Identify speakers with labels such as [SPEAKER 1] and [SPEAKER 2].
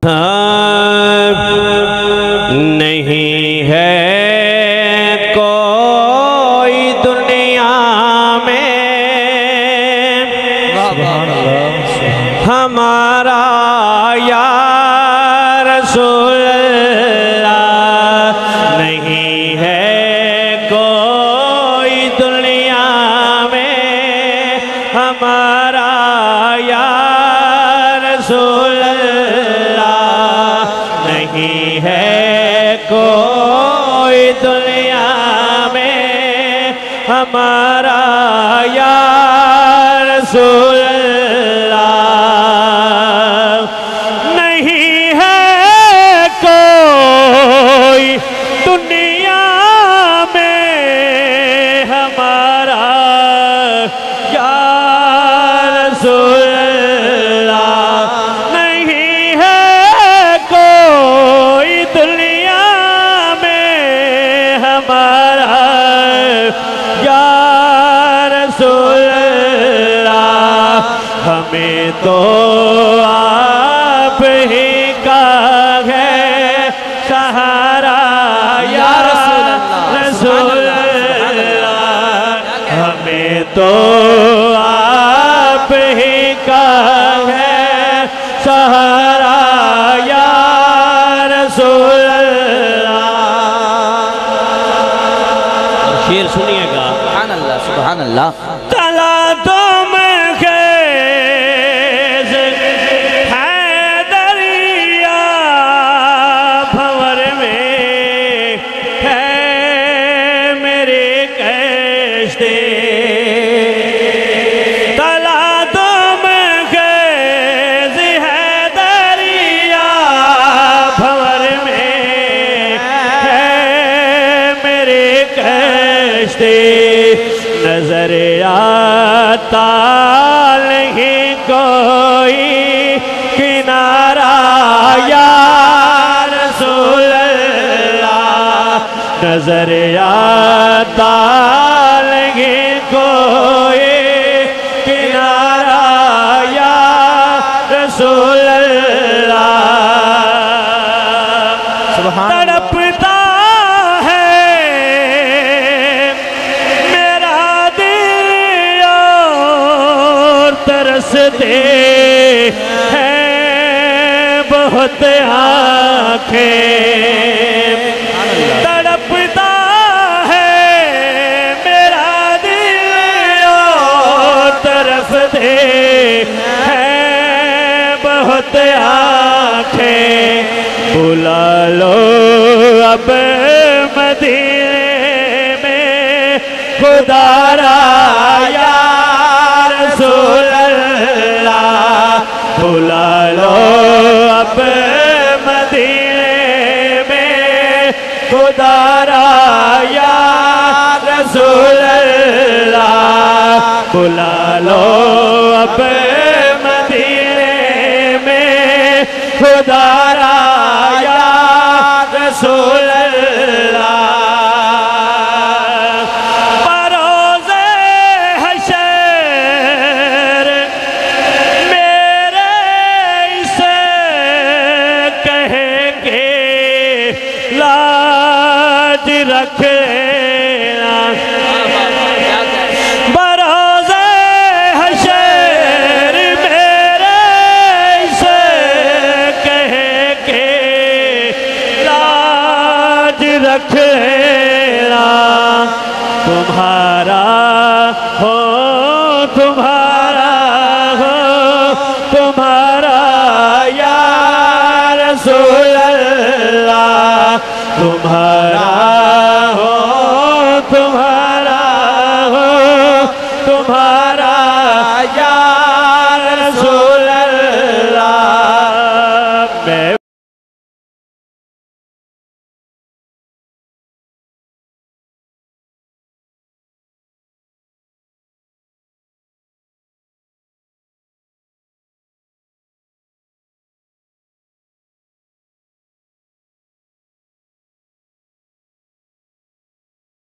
[SPEAKER 1] نہیں ہے کوئی دنیا میں ہمارا یا رسول اللہ، نہیں ہے کوئی دنیا میں ہمارا یا رسول اللہ، نہیں ہے کوئی دنیا میں ہمارا یا رسول اللہ، نہیں ہے کوئی دنیا میں ہمارا یا رسول اللہ، نہیں ہے کوئی دنیا میں ہمارا یا رسول اللہ، ہمیں تو آپ ہی کا ہے سہارا یا رسول اللہ، ہمیں تو آپ ہی کا ہے سہارا یا رسول اللہ۔ شعر سنیے گا۔
[SPEAKER 2] سبحان اللہ سبحان اللہ۔
[SPEAKER 1] تلا تم خیز ہے دریا بھنور میں ہے میری کشتی، تلا تم خیز ہے دریا بھنور میں ہے میری کشتی، نظر آتا نہیں کوئی کنارہ یا رسول اللہ، نظر آتا نہیں کوئی کنارہ یا رسول اللہ، تڑپتا ترستے ہیں بہت آنکھیں، تڑپتا ہے میرا دل اور ترستے ہیں بہت آنکھیں، بلا لو اب مدینے میں خدا را یا رسول اللہ، بلا لو اب مدینے میں خدا را یا رسول اللہ، بلا لو اب